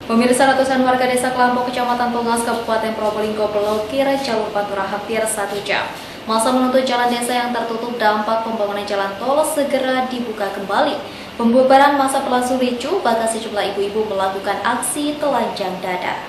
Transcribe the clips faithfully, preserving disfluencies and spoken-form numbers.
Pemirsa, ratusan warga desa Kelampok, Kecamatan Tongas, Kabupaten Probolinggo blokir jalur Pantura hampir satu jam. Masa menuntut jalan desa yang tertutup dampak pembangunan jalan tol segera dibuka kembali. Pembubaran masa berlangsung ricuh, bahkan sejumlah ibu-ibu melakukan aksi telanjang dada.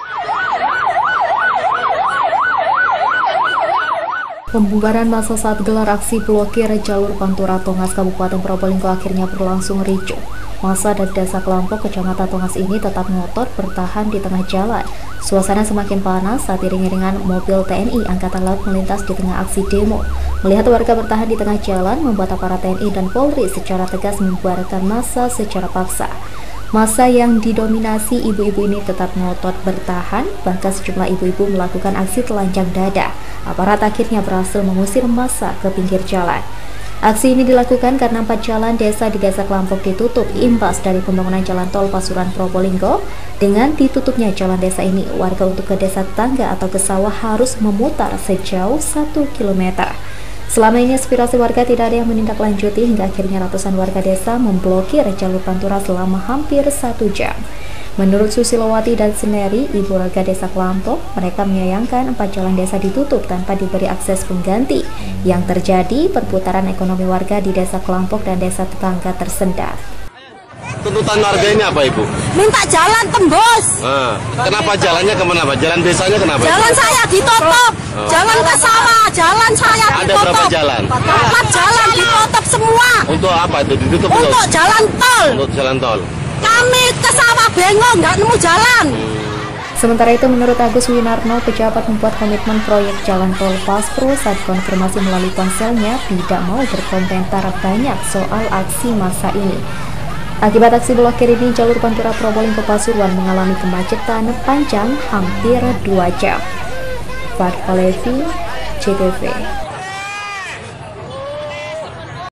Pembubaran massa saat gelar aksi blokir jalur Pantura Tongas Kabupaten Probolinggo akhirnya berlangsung ricuh. Massa dari desa Kelampok, Kecamatan Tongas ini tetap ngotot bertahan di tengah jalan. Suasana semakin panas saat iring-iringan mobil T N I Angkatan Laut melintas di tengah aksi demo. Melihat warga bertahan di tengah jalan, membuat aparat T N I dan Polri secara tegas membubarkan massa secara paksa. Massa yang didominasi ibu-ibu ini tetap ngotot bertahan, bahkan sejumlah ibu-ibu melakukan aksi telanjang dada. Aparat akhirnya berhasil mengusir massa ke pinggir jalan. Aksi ini dilakukan karena empat jalan desa di desa Kelampok ditutup imbas dari pembangunan jalan tol Pasuruan Probolinggo. Dengan ditutupnya jalan desa ini, warga untuk ke desa tetangga atau ke sawah harus memutar sejauh satu kilometer. Selama ini aspirasi warga tidak ada yang menindaklanjuti hingga akhirnya ratusan warga desa memblokir jalur Pantura selama hampir satu jam. Menurut Susilowati dan Seneri, ibu warga desa Kelampok, mereka menyayangkan empat jalan desa ditutup tanpa diberi akses pengganti. Yang terjadi, perputaran ekonomi warga di desa Kelampok dan desa tetangga tersendat. Tuntutan warga ini apa, Ibu? Minta jalan tembus. Nah, kenapa jalannya kemana, Pak? Jalan desanya kenapa? Jalan Ibu? Saya ditutup. Oh. Jalan ke sawah, jalan saya Ada ditutup. Ada berapa jalan? Empat jalan ditutup semua. Untuk apa itu ditutup? Untuk untuk jalan tol. Untuk jalan tol. Kami ke sawah bengong, nggak nemu jalan. Sementara itu, menurut Agus Winarno, pejabat membuat komitmen proyek jalan tol Paspro saat konfirmasi melalui ponselnya tidak mau berkomentar banyak soal aksi massa ini. Akibat aksi blokir ini, jalur Pantura Probolinggo Pasuruan mengalami kemacetan panjang hampir dua jam. Farfalevi, C T V.